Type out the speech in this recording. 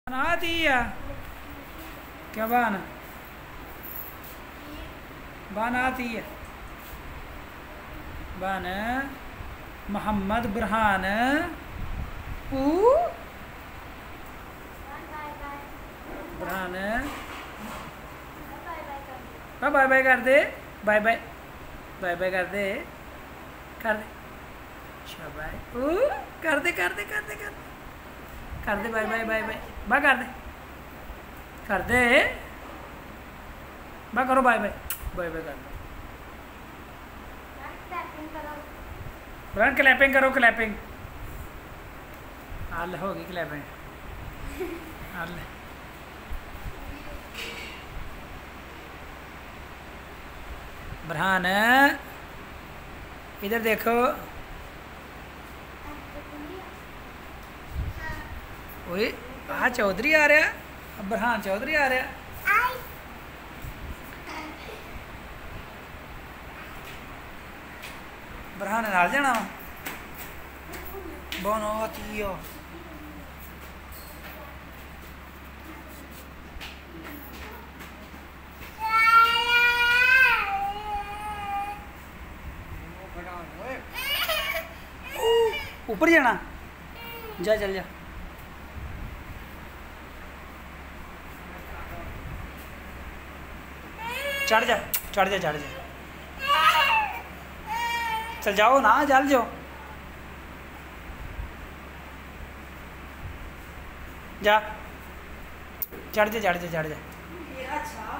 Nadia, क्या बहाना बहाना आती है बहाना मोहम्मद बुरहान बुरहान बाय बाय कर दे बाय बाय बाय बाय कर दे शाबाश कर दे कर दे कर दे कर दे कर दे bye bye bye bye bye कर दे बाय करो बाय बाय बाय बाय कर दे ब्रांड क्लैपिंग करो क्लैपिंग हाल होगी क्लैपिंग हाल बुरहान इधर देखो ओए आ चौधरी आ रहा अब बुरहान चौधरी आ रहा बुरहान नाल जाना बहुत ही ऊपर जाना जा चल जा चढ़ जा चढ़ जा चढ़ जा चल जाओ ना जल जाओ जा चढ़ जा चढ़ जा चढ़ जा